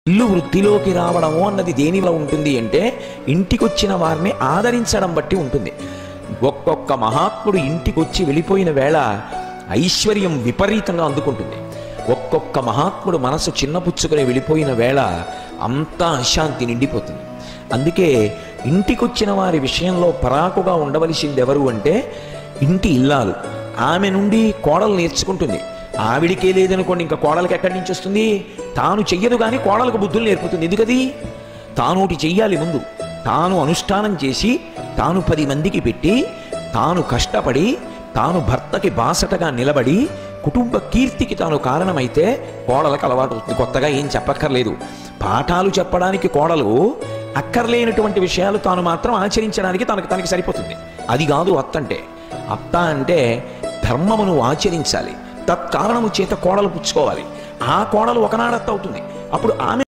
ఇల్లు వృద్ధిలోకి రావడము అన్నది దేనిలో ఉంటుంది అంటే ఇంటికొచ్చిన వారిని ఆదరించడం బట్టి ఉంటుంది. ఒక్కొక్క మహాత్ముడు ఇంటికొచ్చి వెళ్ళిపోయిన వేళ ఐశ్వర్యం విపరీతంగా అందుకుంటుంది. ఒక్కొక్క మహాత్ముడు మనసు చిన్నపుచ్చుకుని వెళ్ళిపోయిన వేళ అంతా అశాంతి నిండిపోతుంది. అందుకే ఇంటికొచ్చిన వారి విషయంలో పరాకుగా ఉండవలసింది ఎవరు అంటే ఇంటి ఇల్లాలు. ఆమె నుండి కోడలు నేర్చుకుంటుంది. ఆవిడికే లేదనుకోండి, ఇంకా కోడలికి ఎక్కడి నుంచి వస్తుంది? తాను చెయ్యదు కానీ కోడలకు బుద్ధులు నేర్పుతుంది. ఎందుకది? తానోటి చెయ్యాలి ముందు. తాను అనుష్ఠానం చేసి తాను 10 మందికి పెట్టి తాను కష్టపడి తాను భర్తకి బాసటగా నిలబడి కుటుంబ కీర్తికి తాను కారణమైతే కోడలకు అలవాటు అవుతుంది. కొత్తగా ఏం చెప్పక్కర్లేదు. పాఠాలు చెప్పడానికి కోడలు అక్కర్లేనటువంటి విషయాలు తాను మాత్రం ఆచరించడానికి తనకి సరిపోతుంది. అది కాదు అత్త అంటే. అత్త అంటే ధర్మమును ఆచరించాలి. తత్కారణము చేత కోడలు పుచ్చుకోవాలి. ఆ కోడలు ఒకనాడత్త అవుతుంది. అప్పుడు ఆమె